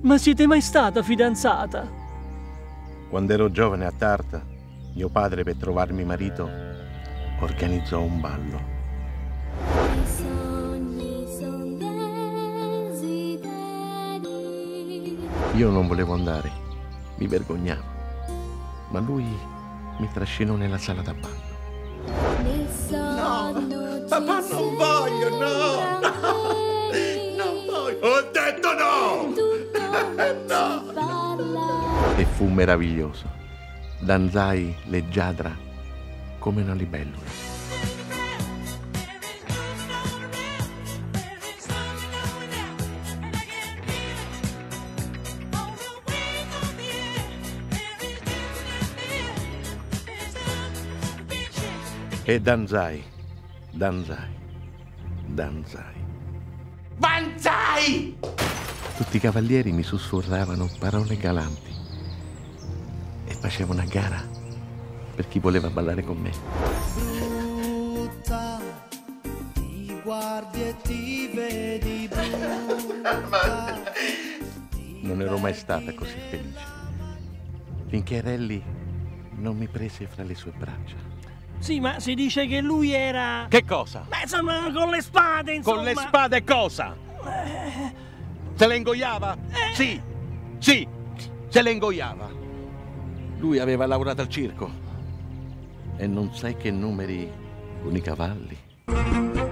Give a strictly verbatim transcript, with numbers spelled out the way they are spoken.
Ma siete mai stata fidanzata? Quando ero giovane a Tarta, mio padre, per trovarmi marito, organizzò un ballo. I sogni son desideri. Io non volevo andare, mi vergognavo, ma lui mi trascinò nella sala da ballo. Nel sonno Papà, ci non voglio, no! sembri. Non voglio! Ho detto no! Tutto No! ci parla. E fu meraviglioso. Danzai leggiadra come una libellula. E danzai, danzai, danzai. Banzai! Tutti i cavalieri mi sussurravano parole galanti e facevano una gara per chi voleva ballare con me. Brutta, ti guardi e ti vedi brutta. Non ero mai stata così felice finché Relly non mi prese fra le sue braccia. Sì, ma si dice che lui era... Che cosa? Beh, insomma, con le spade, insomma. Con le spade cosa? Se le ingoiava? Sì, sì, se le ingoiava. Lui aveva lavorato al circo e non sai che numeri con i cavalli.